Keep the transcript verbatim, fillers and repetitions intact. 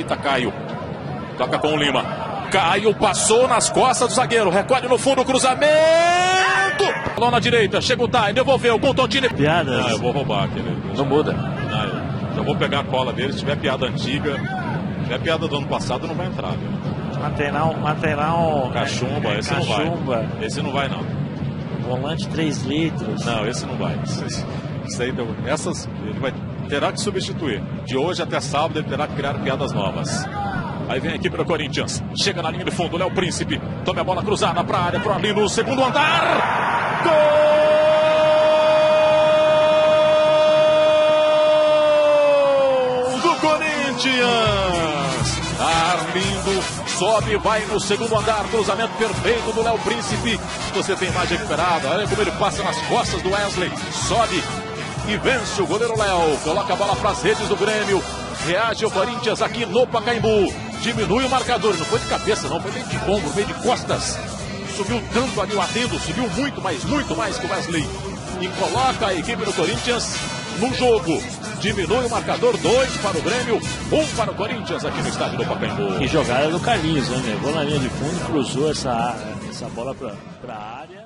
Tá Caio, toca com o Lima. Caio passou nas costas do zagueiro, recolhe no fundo o cruzamento. Lá na direita, chega o Tai, devolveu com o Tontini. Piadas. Não, eu vou roubar aquele. Não muda. Não, eu, eu vou pegar a cola dele. Se tiver piada antiga, se tiver piada do ano passado, não vai entrar. Viu? Material, material. Cachumba, é, esse cachumba. não vai. Esse não vai, não. Volante três litros. Não, esse não vai. Esse, isso aí, essas, ele vai, terá que substituir. De hoje até sábado, ele terá que criar piadas novas. Aí vem a equipe do Corinthians. Chega na linha de fundo, Léo Príncipe. Toma a bola cruzada para a área, para ali no segundo andar. Gol do Corinthians. Arlindo sobe, vai no segundo andar. Cruzamento perfeito do Léo Príncipe. Você tem imagem recuperada. Olha como ele passa nas costas do Wesley. Sobe e vence o goleiro Léo. Coloca a bola para as redes do Grêmio. Reage o Corinthians aqui no Pacaembu. Diminui o marcador. Não foi de cabeça, não. Foi meio de ombro, meio de costas. Subiu tanto ali o Atendo. Subiu muito mais, muito mais que o Wesley. E coloca a equipe do Corinthians no jogo. Diminui o marcador. Dois para o Grêmio, um para o Corinthians aqui no estádio do Pacaembu. Que jogada do Carlinhos, né? Levou na linha de fundo, cruzou essa, essa bola para a área.